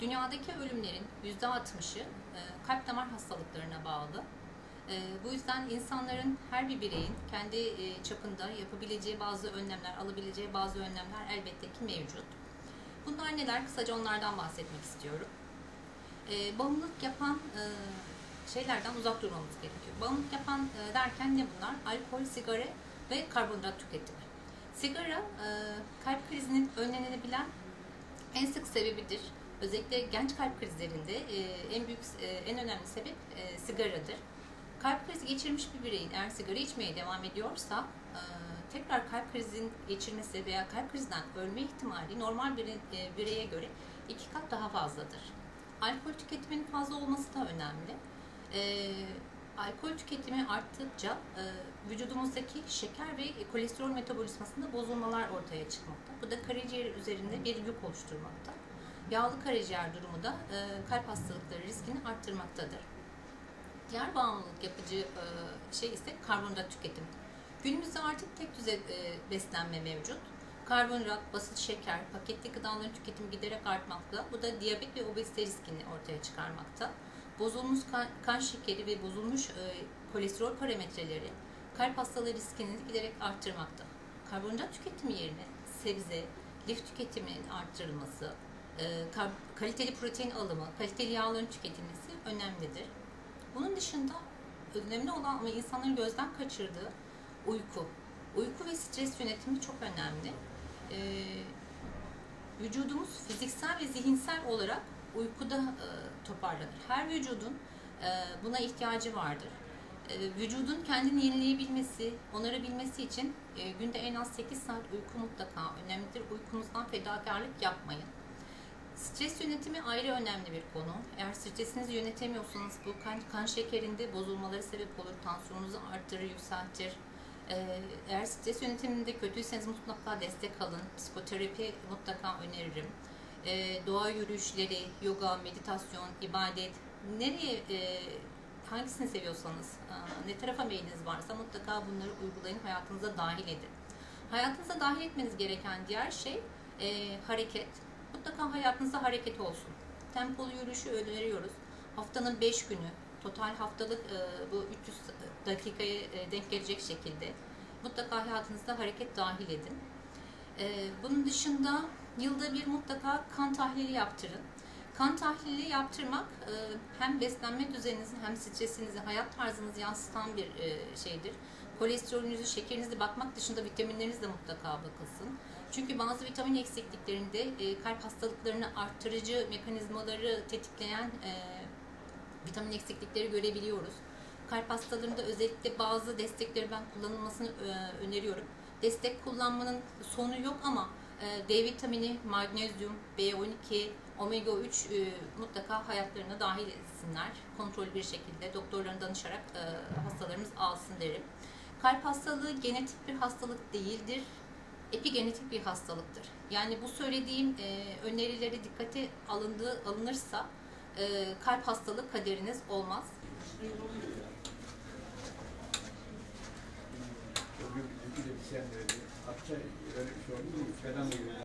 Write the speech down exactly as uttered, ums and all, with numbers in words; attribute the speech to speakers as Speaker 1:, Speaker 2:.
Speaker 1: Dünyadaki ölümlerin yüzde altmışı kalp damar hastalıklarına bağlı. Bu yüzden insanların, her bir bireyin kendi çapında yapabileceği bazı önlemler, alabileceği bazı önlemler elbette ki mevcut. Bunlar neler? Kısaca onlardan bahsetmek istiyorum. Bağımlılık yapan şeylerden uzak durmamız gerekiyor. Bağımlılık yapan derken ne bunlar? Alkol, sigara ve karbonhidrat tüketimi. Sigara kalp krizinin önlenebilen en sık sebebidir. Özellikle genç kalp krizlerinde en büyük, en önemli sebep sigaradır. Kalp krizi geçirmiş bir bireyin eğer sigara içmeye devam ediyorsa tekrar kalp krizinin geçirmesi veya kalp krizinden ölme ihtimali normal bir bireye göre iki kat daha fazladır. Alkol tüketiminin fazla olması da önemli. Alkol tüketimi arttıkça vücudumuzdaki şeker ve kolesterol metabolizmasında bozulmalar ortaya çıkmakta. Bu da karaciğer üzerinde bir yük oluşturmakta. Yağlı karaciğer durumu da kalp hastalıkları riskini arttırmaktadır. Diğer bağımlılık yapıcı şey ise karbonhidrat tüketimi. Günümüzde artık tek düze beslenme mevcut. Karbonhidrat, basit şeker, paketli gıdaların tüketimi giderek artmakta. Bu da diyabet ve obezite riskini ortaya çıkarmakta. Bozulmuş kan, kan şekeri ve bozulmuş e, kolesterol parametreleri kalp hastalığı riskini giderek arttırmakta. Karbonhidrat tüketimi yerine sebze, lif tüketiminin arttırılması, e, kaliteli protein alımı, kaliteli yağların tüketilmesi önemlidir. Bunun dışında önemli olan ama insanların gözden kaçırdığı uyku. Uyku ve stres yönetimi çok önemli. E, vücudumuz fiziksel ve zihinsel olarak uykuda e, toparlanır. Her vücudun e, buna ihtiyacı vardır. E, vücudun kendini yenileyebilmesi, onarabilmesi için e, günde en az sekiz saat uyku mutlaka önemlidir. Uykunuzdan fedakarlık yapmayın. Stres yönetimi ayrı önemli bir konu. Eğer stresinizi yönetemiyorsanız bu kan, kan şekerinde bozulmaları sebep olur, tansiyonunuzu arttırır, yükseltir. E, eğer stres yönetiminde kötüyseniz mutlaka destek alın. Psikoterapi mutlaka öneririm. E, doğa yürüyüşleri, yoga, meditasyon, ibadet, nereye, e, hangisini seviyorsanız, e, ne tarafa meyliniz varsa mutlaka bunları uygulayın, hayatınıza dahil edin. Hayatınıza dahil etmeniz gereken diğer şey e, hareket. Mutlaka hayatınızda hareket olsun. Tempolu yürüyüşü öneriyoruz. Haftanın beş günü, total haftalık e, bu üç yüz dakikaya e, denk gelecek şekilde mutlaka hayatınızda hareket dahil edin. E, bunun dışında yılda bir mutlaka kan tahlili yaptırın. Kan tahlili yaptırmak hem beslenme düzeninizi hem stresinizi, hayat tarzınızı yansıtan bir şeydir. Kolesterolünüzü, şekerinizi bakmak dışında vitaminleriniz de mutlaka bakılsın. Çünkü bazı vitamin eksikliklerinde kalp hastalıklarını arttırıcı mekanizmaları tetikleyen vitamin eksiklikleri görebiliyoruz. Kalp hastalarında özellikle bazı destekleri ben kullanılmasını öneriyorum. Destek kullanmanın sonu yok ama D vitamini, magnezyum, B on iki, omega üç e, mutlaka hayatlarına dahil etsinler. Kontrollü bir şekilde doktorlarına danışarak e, hastalarımız alsın derim. Kalp hastalığı genetik bir hastalık değildir. Epigenetik bir hastalıktır. Yani bu söylediğim e, önerileri dikkate alındığı, alınırsa e, kalp hastalığı kaderiniz olmaz.
Speaker 2: Bugün bizimki de bir sen verdi. Akça öyle bir şey oldu mu? Falan